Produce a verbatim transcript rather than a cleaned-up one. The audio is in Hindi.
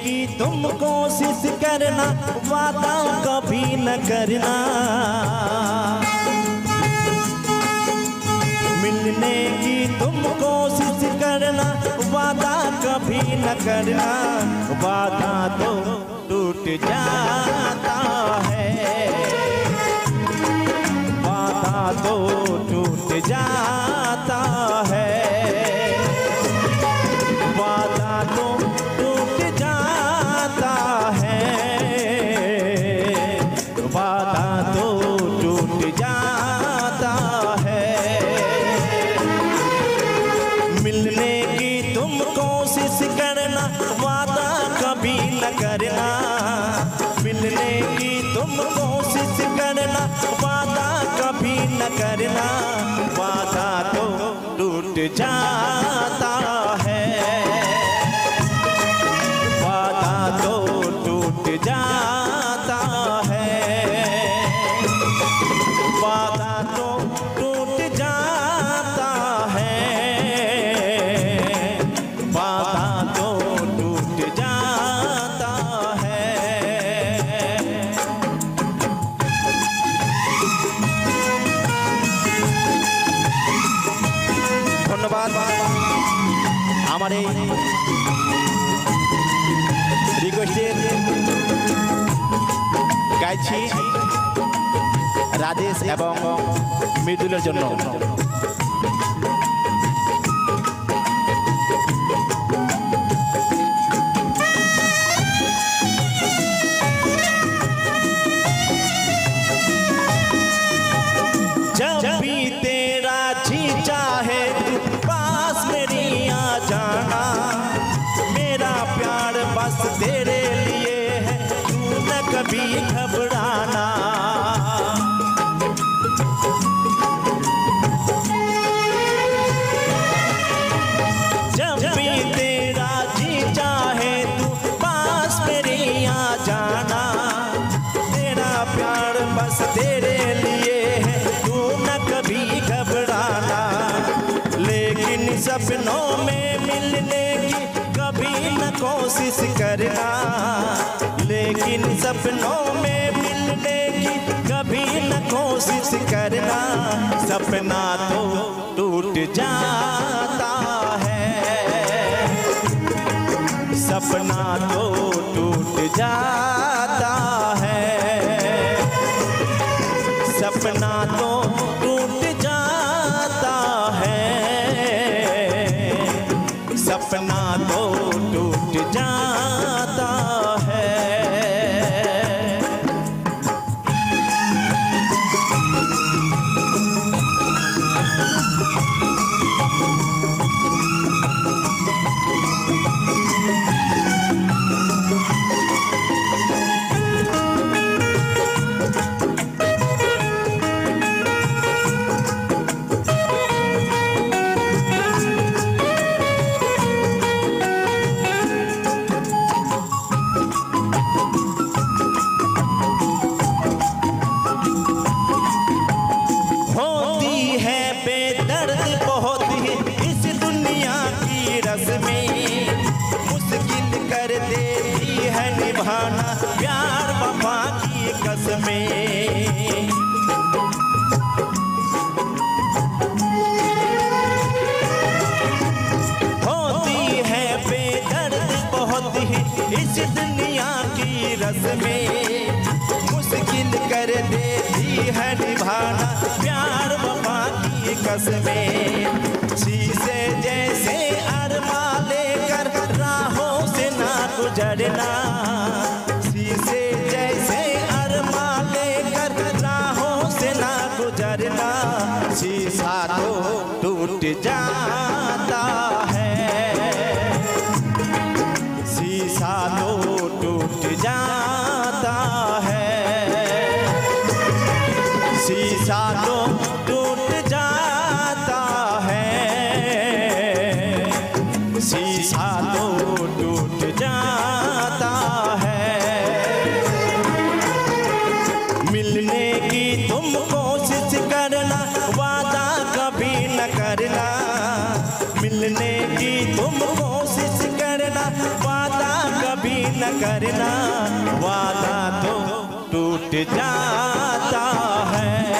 की तुम कोशिश करना, वादा कभी न करना। मिलने की तुम कोशिश करना, वादा कभी न करना। वादा तो टूट जाता है, वादा तो टूट जाता है, वादा तो टूट जाता है, वादा तो टूट जाता है। मिलने की तुम कोशिश करना, वादा कभी न करना। मिलने की तुम कोशिश करना, वादा कभी न करना। वादा तो टूट जाता है, वादा तो टूट जाता है, वादा तो टूट जाता है, वादा तो टूट जाता है। ধন্যবাদ আমার এই রিকোয়েস্টের গাইছি রাজেশ এবং মৃদুলের জন্য। जब भी तेरा जी चाहे तू पास मेरी आ जाना, मेरा प्यार बस तेरे लिए है, तू न कभी घबराना। जब भी तेरा जी चाहे तू पास मेरी आ जाना, मेरा प्यार बस तेरे लिए है, तू न कभी घबराना। लेकिन सपनों में मिलने की कभी न कोशिश करना, लेकिन सपनों में मिलने की कभी न कोशिश करना। सपना तो टूट जाता है, सपना तो टूट जाता है, सपना तो टूट जाता है, सपना तो टूट जाता है। निभाना प्यार वफा की कसमें, होती है बेदर्द बहुत ही इस दुनिया की रस्में, मुश्किल कर देती है निभाना प्यार वफा की कसमें। शीशे जैसे अरमा लेकर राहों से ना गुजरना, शीशे जैसे अरमा लेकर राहों से ना गुजरना। शीशा तो टूट जाता है, शीशा तो टूट जाता है, शीशा तो टूट जाता है, शीशा तो टूट जाता है। मिलने की तुम कोशिश करना, वादा कभी न करना। मिलने की तुम कोशिश करना, वादा कभी कभी न करना, वादा तो टूट जाता है।